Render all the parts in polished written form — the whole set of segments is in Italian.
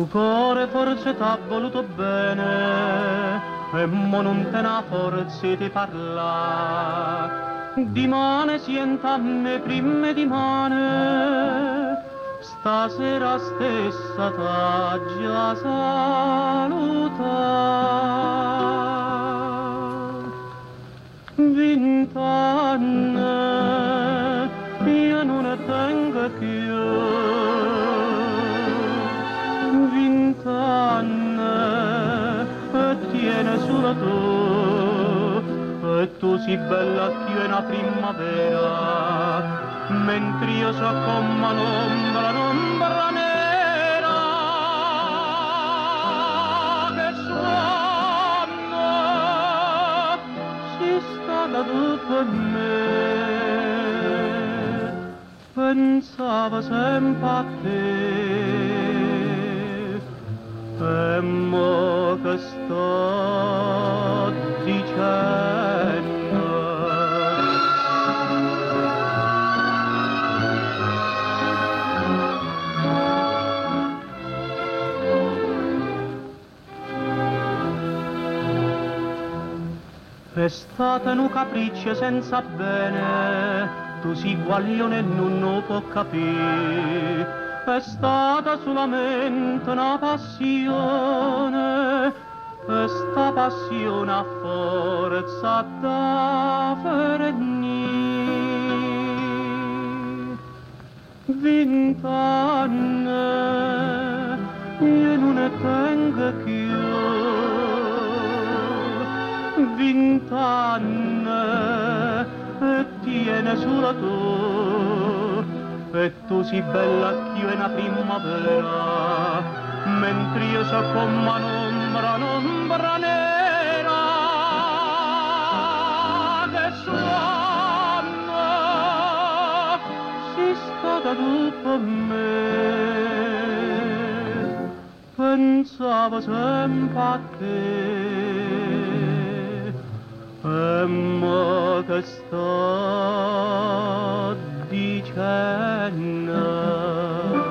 Tu cuore forse t'ha voluto bene e mo non te n'ha forza di parla. Dimane sienta a me prima di mane, stasera stessa t'ha già saluta. 20 anni io non ne tengo più, 20 anni e tiene solo tu, e tu si bella più è una primavera, mentre io so come un'ombra nera che suona, si sta da dopo me. Pensavo sempre a te e mo che sto dicendo. È stata un capriccio senza bene, tu si guaglione e non lo può capire. È stata solamente una passione, e sta passione a forza da ferenì. 20 anni io non ne tengo più, 20 anni e tiene solo tu, e tu si bella che è una primavera, mentre io so come un'ombra nera che suona, si sta da dopo me. Pensavo sempre a te e mo che sto dicendo.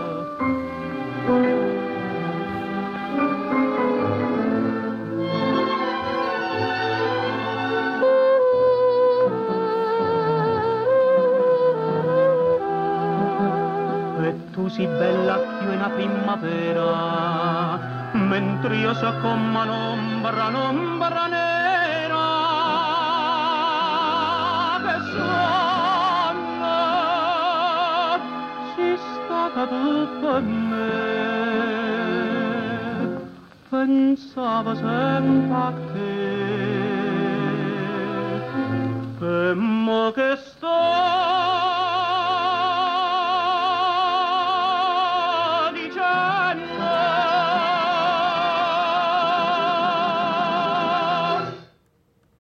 E tu si bella più è una primavera, mentre io so come un'ombra nera che suona, si sta dopo me. Pensavo sempre a te e mo che sto